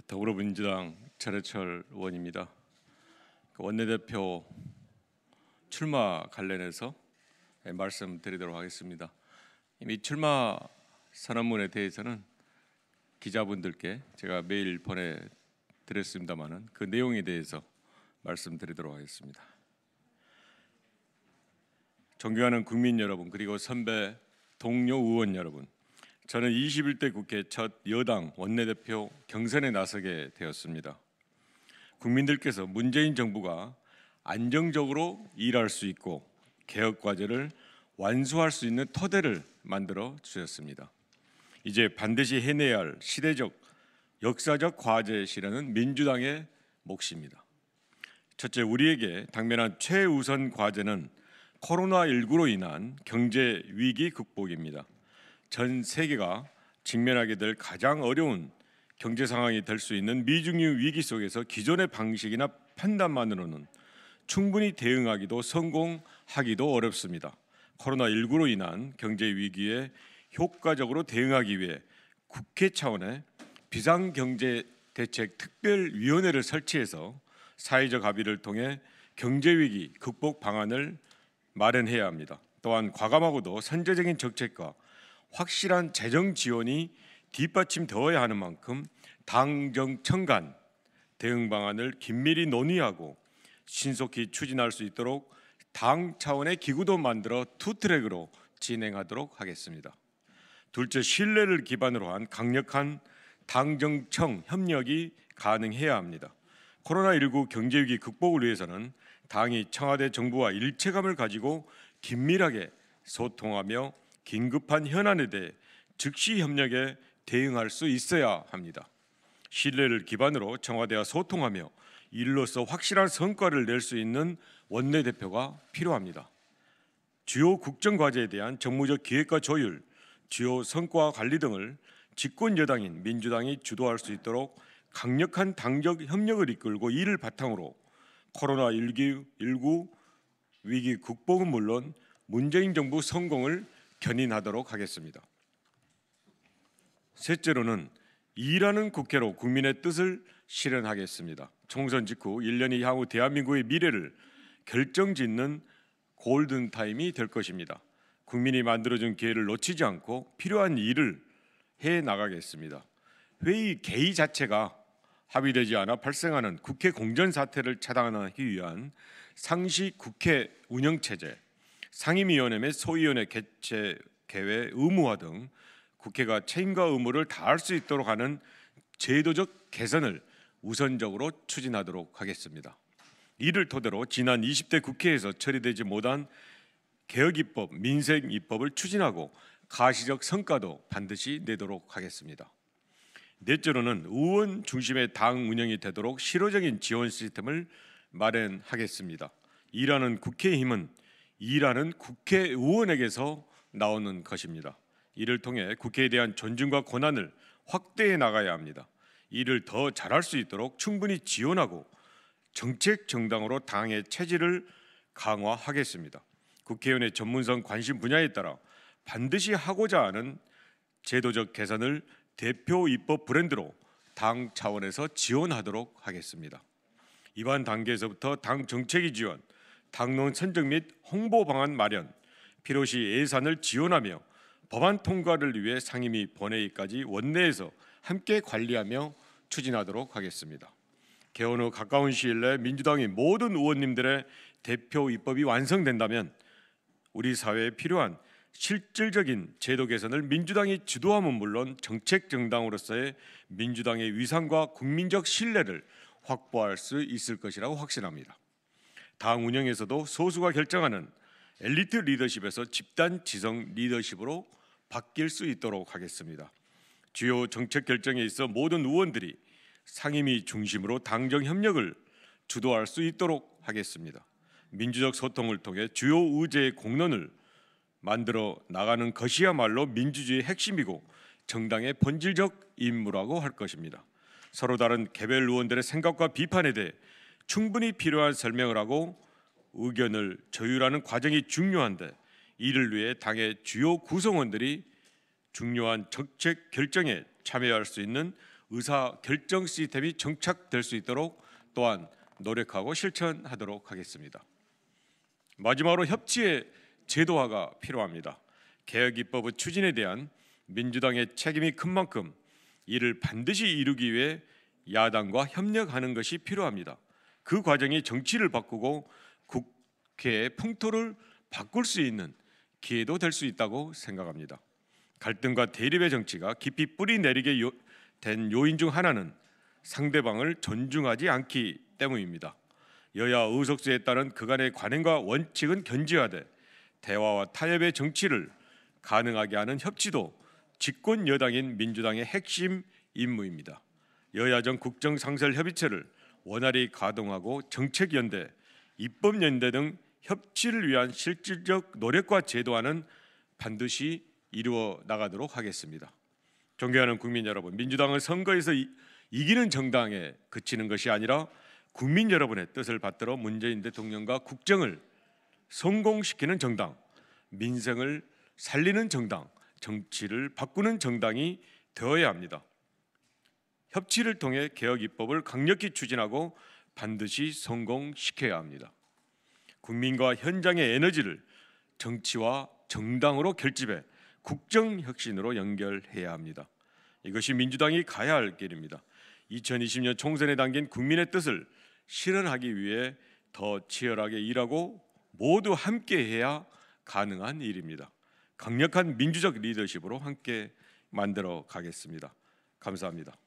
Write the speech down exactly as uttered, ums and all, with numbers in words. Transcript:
더불어민주당 전해철 의원입니다. 원내대표 출마 관련해서 말씀드리도록 하겠습니다. 이미 출마 선언문에 대해서는 기자분들께 제가 메일 보내드렸습니다마는 그 내용에 대해서 말씀드리도록 하겠습니다. 존경하는 국민 여러분, 그리고 선배 동료 의원 여러분, 저는 이십일 대 국회 첫 여당 원내대표 경선에 나서게 되었습니다. 국민들께서 문재인 정부가 안정적으로 일할 수 있고 개혁 과제를 완수할 수 있는 토대를 만들어 주셨습니다. 이제 반드시 해내야 할 시대적, 역사적 과제 실현은 민주당의 몫입니다. 첫째, 우리에게 당면한 최우선 과제는 코로나십구로 인한 경제 위기 극복입니다. 전 세계가 직면하게 될 가장 어려운 경제 상황이 될 수 있는 미중유 위기 속에서 기존의 방식이나 판단만으로는 충분히 대응하기도 성공하기도 어렵습니다. 코로나십구로 인한 경제 위기에 효과적으로 대응하기 위해 국회 차원의 비상경제대책특별위원회를 설치해서 사회적 합의를 통해 경제위기 극복 방안을 마련해야 합니다. 또한 과감하고도 선제적인 정책과 확실한 재정 지원이 뒷받침되어야 하는 만큼 당정청 간 대응 방안을 긴밀히 논의하고 신속히 추진할 수 있도록 당 차원의 기구도 만들어 투트랙으로 진행하도록 하겠습니다. 둘째, 신뢰를 기반으로 한 강력한 당정청 협력이 가능해야 합니다. 코로나십구 경제위기 극복을 위해서는 당이 청와대 정부와 일체감을 가지고 긴밀하게 소통하며 긴급한 현안에 대해 즉시 협력에 대응할 수 있어야 합니다. 신뢰를 기반으로 청와대와 소통하며 이로써 확실한 성과를 낼 수 있는 원내대표가 필요합니다. 주요 국정과제에 대한 정무적 기획과 조율, 주요 성과 관리 등을 집권 여당인 민주당이 주도할 수 있도록 강력한 당적 협력을 이끌고 이를 바탕으로 코로나십구 위기 극복은 물론 문재인 정부 성공을 견인하도록 하겠습니다. 셋째로는 일하는 국회로 국민의 뜻을 실현하겠습니다. 총선 직후 일 년이 향후 대한민국의 미래를 결정짓는 골든타임이 될 것입니다. 국민이 만들어준 기회를 놓치지 않고 필요한 일을 해나가겠습니다. 회의 개의 자체가 합의되지 않아 발생하는 국회 공전 사태를 차단하기 위한 상시 국회 운영체제, 상임위원회 및 소위원회 개최 개회 의무화 등 국회가 책임과 의무를 다할 수 있도록 하는 제도적 개선을 우선적으로 추진하도록 하겠습니다. 이를 토대로 지난 이십 대 국회에서 처리되지 못한 개혁입법, 민생입법을 추진하고 가시적 성과도 반드시 내도록 하겠습니다. 넷째로는 의원 중심의 당 운영이 되도록 실효적인 지원 시스템을 마련하겠습니다. 일하는 국회의 힘은 일하는 국회의원에게서 나오는 것입니다. 이를 통해 국회에 대한 존중과 권한을 확대해 나가야 합니다. 이를 더 잘할 수 있도록 충분히 지원하고 정책 정당으로 당의 체질을 강화하겠습니다. 국회의원의 전문성 관심 분야에 따라 반드시 하고자 하는 제도적 개선을 대표 입법 브랜드로 당 차원에서 지원하도록 하겠습니다. 이번 단계에서부터 당 정책위 지원, 당론 선정 및 홍보 방안 마련, 필요시 예산을 지원하며 법안 통과를 위해 상임위 본회의까지 원내에서 함께 관리하며 추진하도록 하겠습니다. 개원 후 가까운 시일 내 민주당의 모든 의원님들의 대표 입법이 완성된다면 우리 사회에 필요한 실질적인 제도 개선을 민주당이 주도하면 물론 정책 정당으로서의 민주당의 위상과 국민적 신뢰를 확보할 수 있을 것이라고 확신합니다. 당 운영에서도 소수가 결정하는 엘리트 리더십에서 집단 지성 리더십으로 바뀔 수 있도록 하겠습니다. 주요 정책 결정에 있어 모든 의원들이 상임위 중심으로 당정 협력을 주도할 수 있도록 하겠습니다. 민주적 소통을 통해 주요 의제의 공론을 만들어 나가는 것이야말로 민주주의의 핵심이고 정당의 본질적 임무라고 할 것입니다. 서로 다른 개별 의원들의 생각과 비판에 대해 충분히 필요한 설명을 하고 의견을 조율하는 과정이 중요한데 이를 위해 당의 주요 구성원들이 중요한 정책 결정에 참여할 수 있는 의사 결정 시스템이 정착될 수 있도록 또한 노력하고 실천하도록 하겠습니다. 마지막으로 협치의 제도화가 필요합니다. 개혁 입법의 추진에 대한 민주당의 책임이 큰 만큼 이를 반드시 이루기 위해 야당과 협력하는 것이 필요합니다. 그 과정이 정치를 바꾸고 국회의 풍토를 바꿀 수 있는 기회도 될 수 있다고 생각합니다. 갈등과 대립의 정치가 깊이 뿌리 내리게 요, 된 요인 중 하나는 상대방을 존중하지 않기 때문입니다. 여야 의석수에 따른 그간의 관행과 원칙은 견지하되 대화와 타협의 정치를 가능하게 하는 협치도 집권 여당인 민주당의 핵심 임무입니다. 여야정 국정상설협의체를 원활히 가동하고 정책연대, 입법연대 등 협치를 위한 실질적 노력과 제도화는 반드시 이루어 나가도록 하겠습니다. 존경하는 국민 여러분, 민주당은 선거에서 이, 이기는 정당에 그치는 것이 아니라 국민 여러분의 뜻을 받들어 문재인 대통령과 국정을 성공시키는 정당, 민생을 살리는 정당, 정치를 바꾸는 정당이 되어야 합니다. 협치를 통해 개혁 입법을 강력히 추진하고 반드시 성공시켜야 합니다. 국민과 현장의 에너지를 정치와 정당으로 결집해 국정혁신으로 연결해야 합니다. 이것이 민주당이 가야 할 길입니다. 이천이십 년 총선에 담긴 국민의 뜻을 실현하기 위해 더 치열하게 일하고 모두 함께해야 가능한 일입니다. 강력한 민주적 리더십으로 함께 만들어 가겠습니다. 감사합니다.